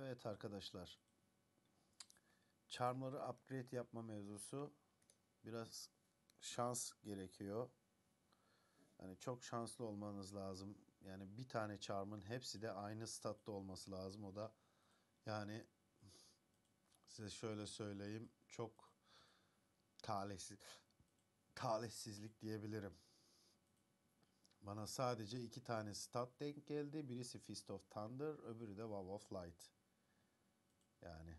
Evet arkadaşlar, charm'ları upgrade yapma mevzusu biraz şans gerekiyor. Yani çok şanslı olmanız lazım. Yani bir tane charm'ın hepsi de aynı statta olması lazım. O da yani size şöyle söyleyeyim, çok talihsiz, talihsizlik diyebilirim. Bana sadece iki tane stat denk geldi. Birisi Fist of Thunder, öbürü de Wall of Light. Yani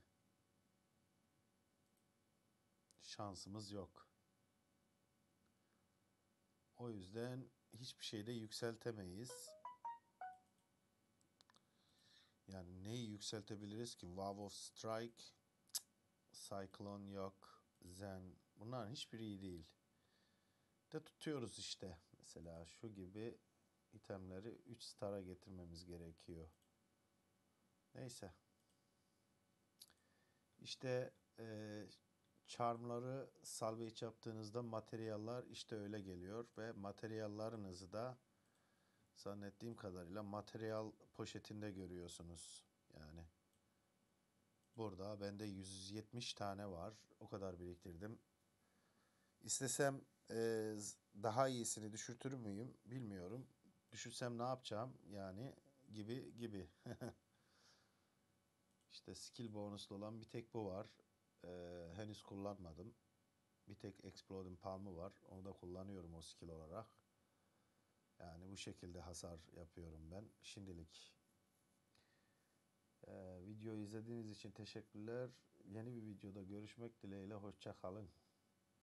şansımız yok. O yüzden hiçbir şeyde yükseltemeyiz. Yani neyi yükseltebiliriz ki? Wow of Strike, Cyclone yok, Zen. Bunların hiçbiri iyi değil. De tutuyoruz işte. Mesela şu gibi itemleri 3 star'a getirmemiz gerekiyor. Neyse. İşte charm'ları salvage yaptığınızda materyaller işte öyle geliyor ve materyallarınızı da zannettiğim kadarıyla materyal poşetinde görüyorsunuz. Yani burada bende 170 tane var. O kadar biriktirdim. İstesem daha iyisini düşürtür müyüm bilmiyorum. Düşürsem ne yapacağım yani gibi gibi. İşte skill bonuslu olan bir tek bu var. Henüz kullanmadım. Bir tek Exploding Palm'ı var. Onu da kullanıyorum o skill olarak. Yani bu şekilde hasar yapıyorum ben. Şimdilik videoyu izlediğiniz için teşekkürler. Yeni bir videoda görüşmek dileğiyle. Hoşça kalın.